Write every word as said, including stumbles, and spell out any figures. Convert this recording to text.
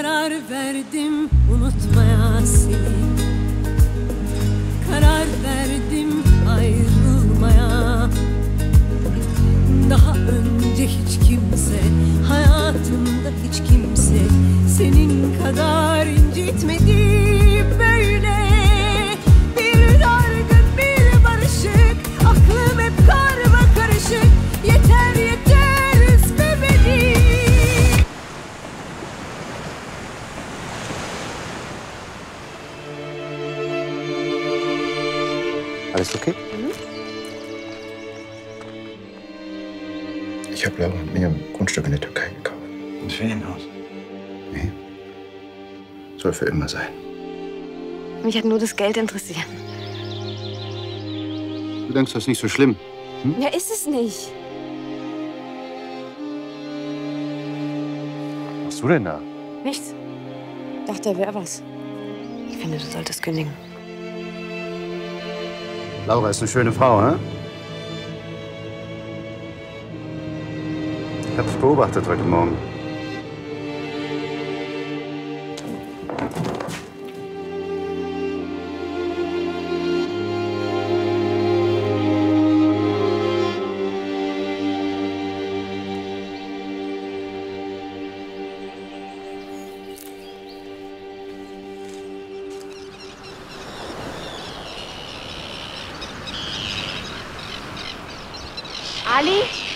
Karar verdim unutmaya seni. Karar verdim ayrılmaya. Daha önce hiç kimse, hayatımda hiç kimse senin kadar incitmedi böyle. Bir dargın, bir barışık, aklım hep karma karışık. Yeter yeter üzme beni. Alles okay? Mhm. Ich habe Laura und mir ein Grundstück in der Türkei gekauft. Ein Ferienhaus? Nee. Soll für immer sein. Mich hat nur das Geld interessiert. Du denkst, das ist nicht so schlimm? Hm? Ja, ist es nicht. Was machst du denn da? Nichts. Dachte, er wäre was. Ich finde, du solltest kündigen. Laura ist eine schöne Frau, ne? Ich hab's beobachtet heute Morgen. Ali?